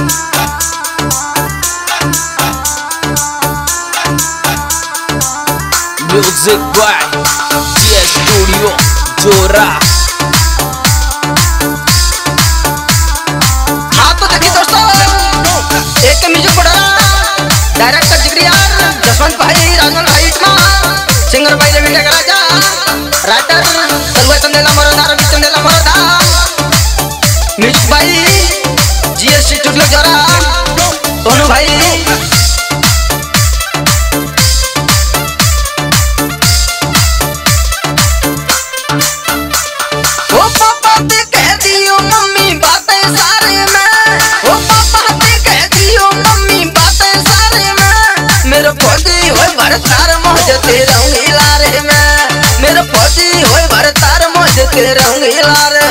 Music by ये studio जोरा। हाँ तो देखिए दोस्तों, एक म्यूजिक बड़ा डायरेक्टर जिगरी यार जसवंत भाई राजमल भाई इतना सिंगर भाई रवि राजा राइटर तरुआ चंदेला मरोदा रवि चंदेला मरोदा म्यूजिक भाई जीएस स्टूडियो जोरा दोनों भाई। तार मौज तेरा रंगीला रे मैं मेरा फौजी होए भर तार मौज तेरा रंगीला रे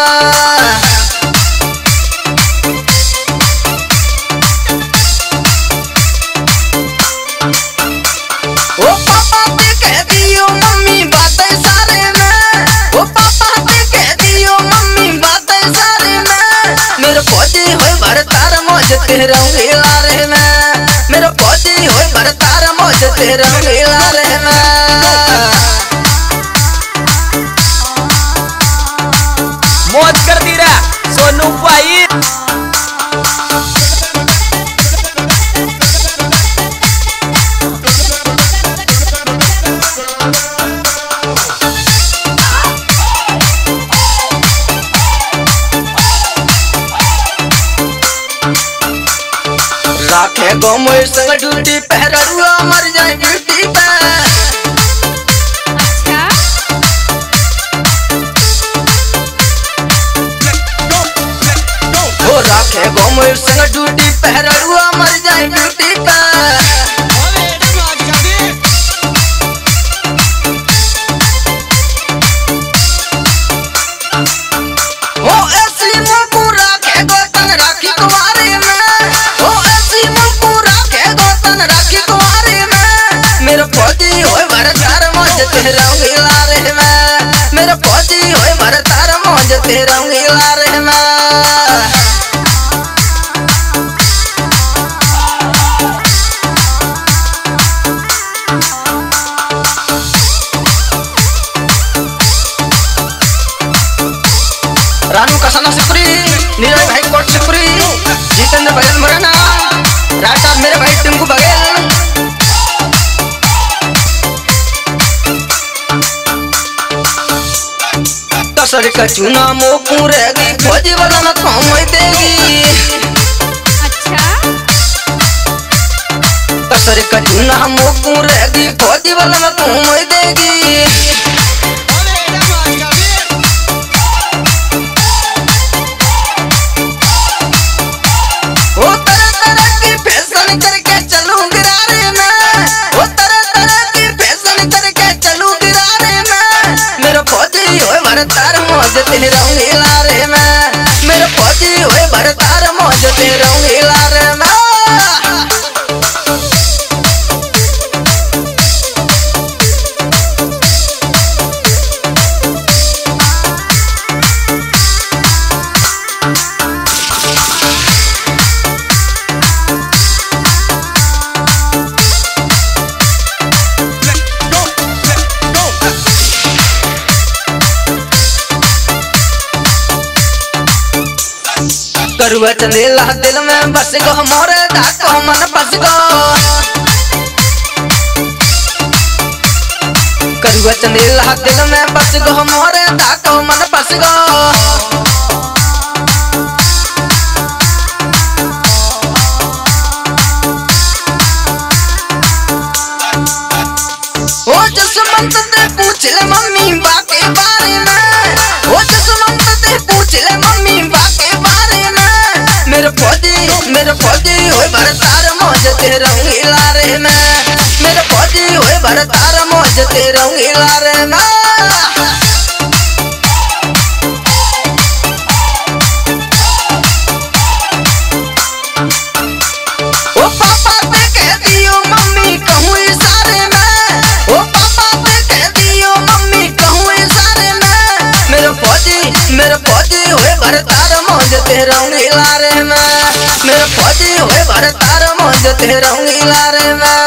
ओ पापा ते कह दियो मम्मी बातें सारे में ओ पापा ते कह दियो मम्मी बातें सारे में मेरा फौजी होए भर तार मौज तेरा रंगीला रे मैं मेरा फौजी होए भर तार मौज तेरा रंगीला रे मौज कर दी रे सोनू भाई। राखे गो मोर संग ड्यूटी पहरुआ मर जाए ड्यूटी पे। अच्छा ओ राखे गो मोर संग ड्यूटी पहरुआ मर जाए ड्यूटी पे। ओ ऐसी मुकु राखे गो तन राखी कुमारी में ओ ऐसी मुकु राखे गो तन राखी कुमारी में मेरा फौजी होए भर तार मौज तेरा रंगीला रे मैं मेरा फौजी होए भर तार मौज तेरा रंगीला रे मैं। रानू कसना सिकुरी नीरज भाई कोट सिकुरी जितेंद्र बघेल मुरैना राइटर मेरे भाई टिंकू बघेल। कसर का चूना मोकू रहेगी फौजी वाला न काम देगी। अच्छा कसर का चूना मोकू रहेगी फौजी वाला न काम देगी। करके चलूं गिरारे में वो तरह की फैशन करके चलूं गिरारे में मेरा फौजी होए भर तार मौज तेरे रंगीला रे मैं मेरा फौजी होए भर तार मौज तेरे रंगीला रे मैं। करुआ चंदेला दिल में बस गो मोरे डाको मन बस गो। करुआ चंदेला दिल में बस गो मोरे डाको मन बस गो। ओ जसमंत ते पूछ ले मम्मी बाके बारे में ओ जसमंत ते पूछ ले मम्मी बाके बारे में मेरे फौजी होए भर तार मौज तेरे रंगीला रे मैं मेरे फौजी होए भर तार मौज तेरे रंगीला रे मैं। ओ पापा ते कह दियो मम्मी कहूँ इशारे में ओ पापा ते कह दियो मम्मी कहूँ इशारे में मेरे फौजी होए भर तार मौज तेरे रंगीला रे मैं मेरे जो तेरा रंगीला रे मैं